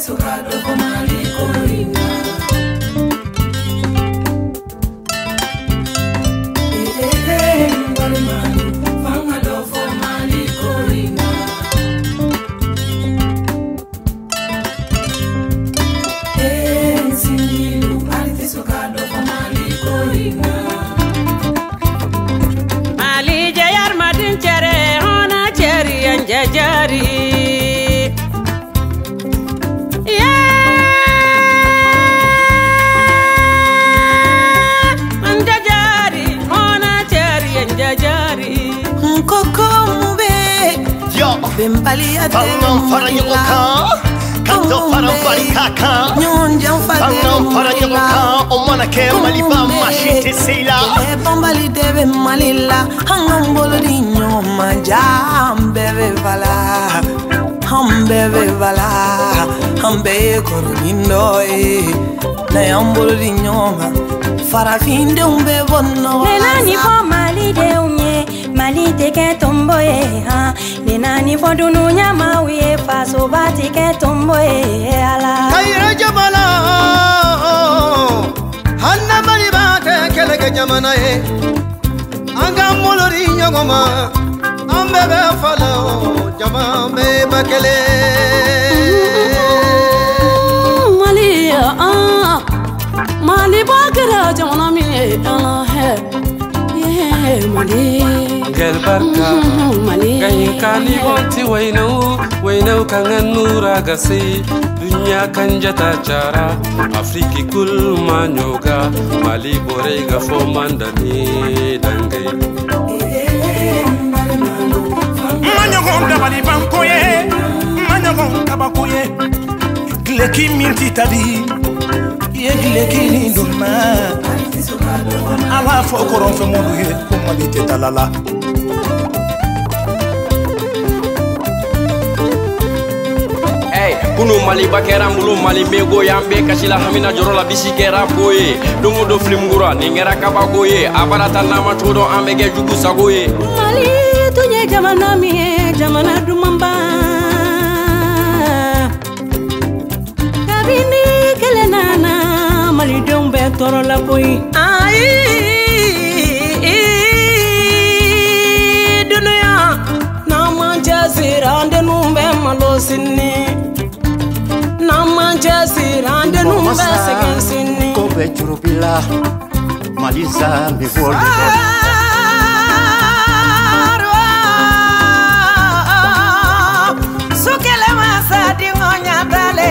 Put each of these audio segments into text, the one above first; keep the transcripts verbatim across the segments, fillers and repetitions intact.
Fangan fara ɲɔgɔn kan ka dɔ fara barika kan fangan fara ɲɔgɔn kan o mana kɛ Maliba maa si tɛ se i la. Banbali de bɛ Mali la an k'an bolo di ɲɔgɔn ma ja an bɛɛ bɛ bala an bɛɛ bɛ bala an bɛɛ ye kɔrɔnin dɔ ye n'a y'an bolo di ɲɔgɔn ma farafindenw bɛ bɔ nɔgɔ la. Nani fɔ Malidenw ye Mali tɛ kɛ tombo ye han nani fɔ dunu ɲamaw ye fasoba tɛ kɛ tombo ye ala. Kayira jamana hanna Maliba tɛ kɛlɛkɛ jamana ye an k'an bolo di ɲɔgɔn ma an bɛɛ bɛ fala jama bɛɛ ba kelen. Mali ah Maliba kɛra jamana min ye ala hɛ Mali. Gelbarka Ganyin kani bonti wainau Wainau kangen nura gasi Dunia kanjata cara Afriki kul manyoga Mali borega fo mandani dangai Manyogon dabali bankoye Manyogon kabakoye Gleki minti tadi Ye gleki linduma Ala fo koron fe monu ye Kumali tetalala Kunu Maliba kɛra mbulu Mali mego yambe kasila hamina joro la bisi kɛra boye dongo do flimgura ni ngera kabako ye abarata nama todo amege jugu sago ye Mali tunye jamana mi jamana dumamba kabini kelenana Mali dombe toro la boy ai dunya na manja zirande numbe malosini Namajasirande numbe segensini Kobe churubila Maliza mi volde Sukele masa di ngonya tale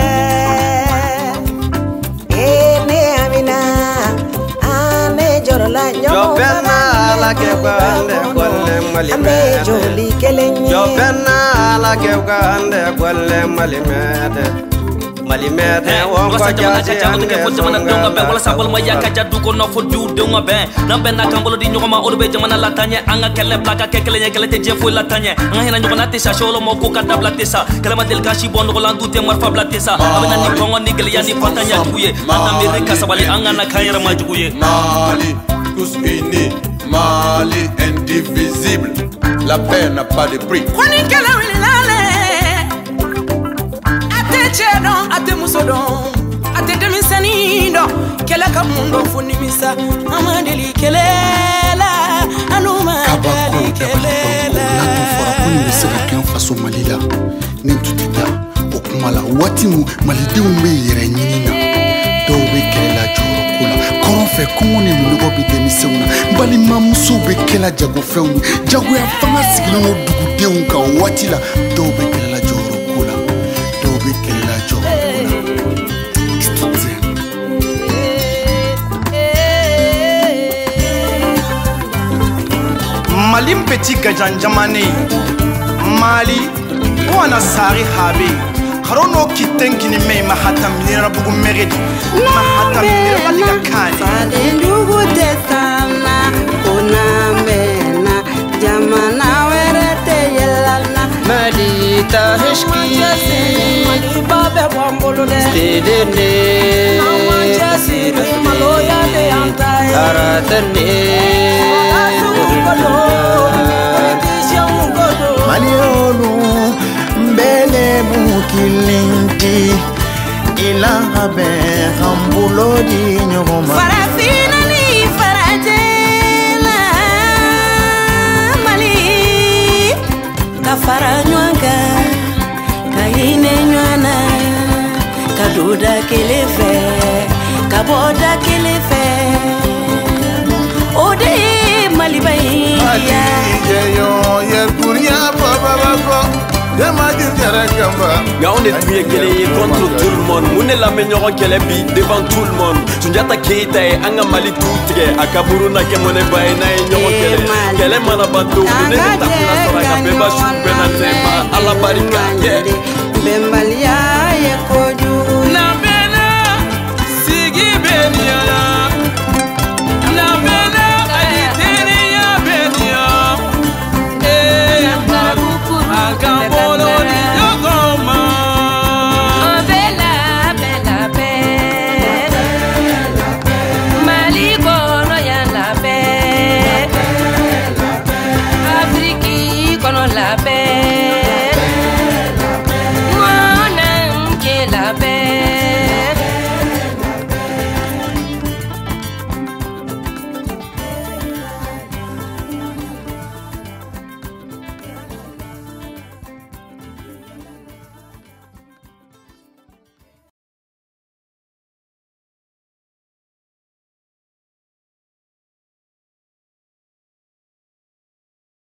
Ene amina Ane jorola nyomo Jobena la kebande kwale malimede joli kelenye Jobena la kebande kwale malimede Malimede wonko jaje ande jamana donga be wala sabol ma yaka du ko no fo du donga be na be na kambolo di nyoma o be jamana la tanye anga kele plaka kekele nye kele te jefo la tanye anga hina nyoma te sa sholo mo ko ka dabla te sa kala ma del kashi bondo ko landu te marfa bla te sa abena ni kongo ni kele yani patanya tuye anda mirika sabali anga na kayra ma juye Mali tous unis Mali indivisible la paix n'a pas de prix Kwani kele wilale Chedon ate musodon ate demisani do kele kamundo funimisa amadeli kelela anuma dali kelela la to fora ko ni se ka kan faso Malila ni tutita o kuma la wati mu malidenw be yɛrɛ ɲini na dɔw be kɛlɛla jɔyɔrɔ ko la kɔrɔn fɛ kɔngɔ ni minɔgɔ be denmisɛnw na balimamusow be kɛla jagofɛnw ye jagoya fanga sigilen do dugudenw kan waati la dɔw be kɛlɛla jɔyɔrɔ ko la dɔw be kɛlɛla jɔyɔrɔ ko la Mali petit gajan jamane Mali wana sari habe Harono kitenkini me mahatam nira bugu meredi mahatam nira liga kani Fade ndugu tesana Kuna mena Jamana werete yelana Malita heshki Mali babe wambolo de Stedene Namanja siri maloya de antaye Aratane Malionu mbele mu kilindi ila habe hambulo di nyoma farafina ni farajela mali kafara nywanga kaine nywana kaduda kelefe kaboda kelefe ode mali bayi ya yo ya kuria baba baba Nga on est tué contre tout le monde. On est la meilleure bi devant tout le monde. Sunjata Keita et Anga Mali Toutre. Akaburu na kemone bae na enyo kele. Kele mana bantu. Nene tapula sora kabeba shubena tema. Ala barika.